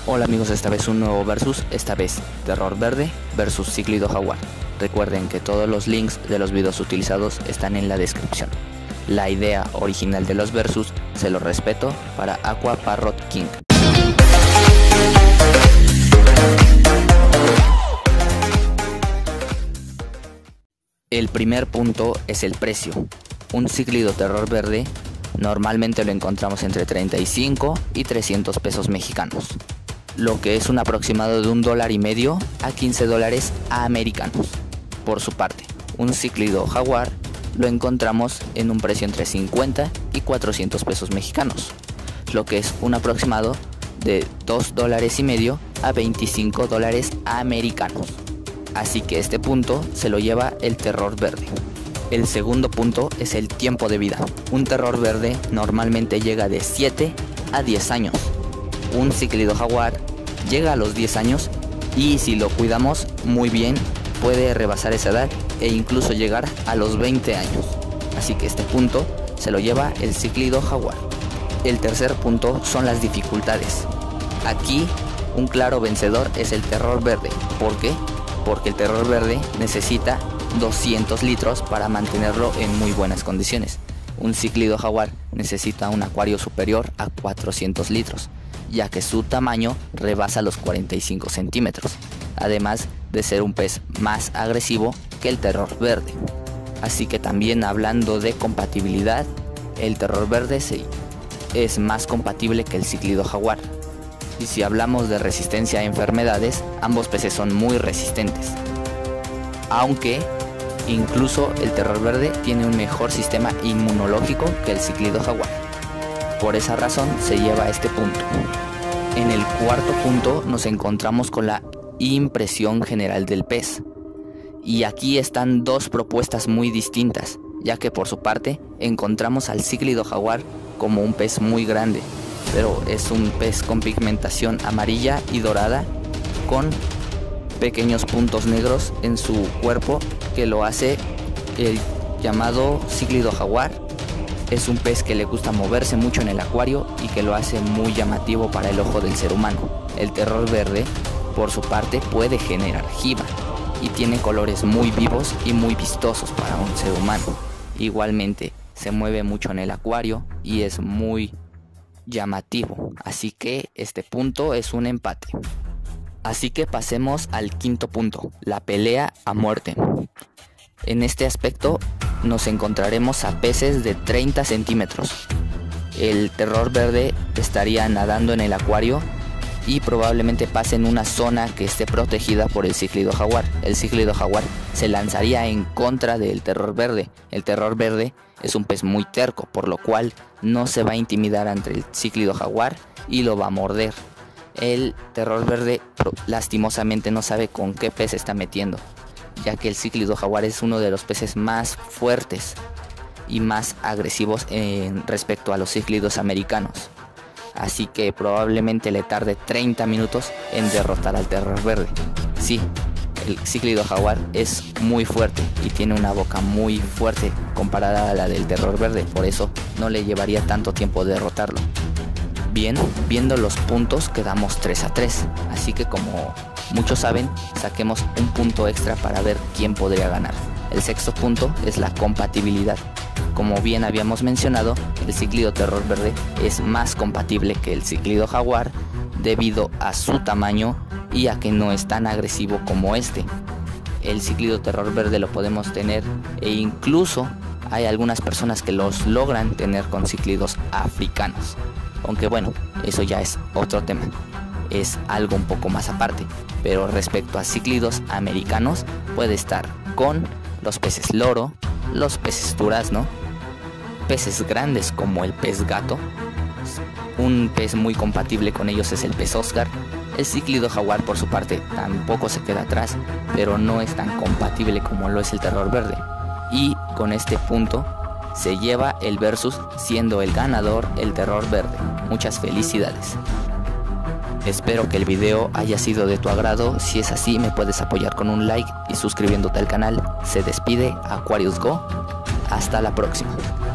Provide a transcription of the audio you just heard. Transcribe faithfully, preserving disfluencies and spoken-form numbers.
Hola amigos, esta vez un nuevo versus, esta vez Terror Verde versus Cíclido Jaguar. Recuerden que todos los links de los videos utilizados están en la descripción. La idea original de los versus se los respeto para Aqua Parrot King. El primer punto es el precio. Un Cíclido Terror Verde normalmente lo encontramos entre treinta y cinco y trescientos pesos mexicanos, lo que es un aproximado de un dólar y medio a quince dólares americanos. Por su parte, un Cíclido Jaguar lo encontramos en un precio entre cincuenta y cuatrocientos pesos mexicanos, lo que es un aproximado de dos dólares y medio a veinticinco dólares americanos. Así que este punto se lo lleva el Terror Verde. El segundo punto es el tiempo de vida. Un Terror Verde normalmente llega de siete a diez años. Un Cíclido Jaguar llega a los diez años y si lo cuidamos muy bien puede rebasar esa edad e incluso llegar a los veinte años. Así que este punto se lo lleva el Cíclido Jaguar. El tercer punto son las dificultades. Aquí un claro vencedor es el Terror Verde. ¿Por qué? Porque el Terror Verde necesita doscientos litros para mantenerlo en muy buenas condiciones. Un Cíclido Jaguar necesita un acuario superior a cuatrocientos litros, ya que su tamaño rebasa los cuarenta y cinco centímetros, además de ser un pez más agresivo que el Terror Verde. Así que también hablando de compatibilidad, el Terror Verde sí es más compatible que el Cíclido Jaguar. Y si hablamos de resistencia a enfermedades, ambos peces son muy resistentes. Aunque incluso el Terror Verde tiene un mejor sistema inmunológico que el Cíclido Jaguar. Por esa razón se lleva este punto. En el cuarto punto nos encontramos con la impresión general del pez. Y aquí están dos propuestas muy distintas, ya que por su parte encontramos al Cíclido Jaguar como un pez muy grande, pero es un pez con pigmentación amarilla y dorada, con pequeños puntos negros en su cuerpo que lo hace el llamado Cíclido Jaguar. Es un pez que le gusta moverse mucho en el acuario y que lo hace muy llamativo para el ojo del ser humano. El Terror Verde, por su parte, puede generar jiba y tiene colores muy vivos y muy vistosos para un ser humano. Igualmente se mueve mucho en el acuario y es muy llamativo, así que este punto es un empate. Así que pasemos al quinto punto, la pelea a muerte. En este aspecto nos encontraremos a peces de treinta centímetros. El Terror Verde estaría nadando en el acuario y probablemente pase en una zona que esté protegida por el Cíclido Jaguar. El Cíclido Jaguar se lanzaría en contra del Terror Verde. El Terror Verde es un pez muy terco, por lo cual no se va a intimidar ante el Cíclido Jaguar y lo va a morder. El Terror Verde lastimosamente no sabe con qué pez se está metiendo, ya que el Cíclido Jaguar es uno de los peces más fuertes y más agresivos en respecto a los cíclidos americanos. Así que probablemente le tarde treinta minutos en derrotar al Terror Verde. Sí, el Cíclido Jaguar es muy fuerte y tiene una boca muy fuerte comparada a la del Terror Verde, por eso no le llevaría tanto tiempo derrotarlo. Bien, viendo los puntos quedamos tres a tres, así que como muchos saben, saquemos un punto extra para ver quién podría ganar. El sexto punto es la compatibilidad. Como bien habíamos mencionado, el Cíclido Terror Verde es más compatible que el Cíclido Jaguar debido a su tamaño y a que no es tan agresivo como este. El Cíclido Terror Verde lo podemos tener e incluso hay algunas personas que los logran tener con cíclidos africanos. Aunque bueno, eso ya es otro tema, es algo un poco más aparte. Pero respecto a cíclidos americanos, puede estar con los peces loro, los peces durazno, peces grandes como el pez gato. Un pez muy compatible con ellos es el pez Oscar. El Cíclido Jaguar por su parte tampoco se queda atrás, pero no es tan compatible como lo es el Terror Verde. Y con este punto se lleva el versus, siendo el ganador el Terror Verde. Muchas felicidades. Espero que el video haya sido de tu agrado. Si es así, me puedes apoyar con un like y suscribiéndote al canal. Se despide Aquarius Go. Hasta la próxima.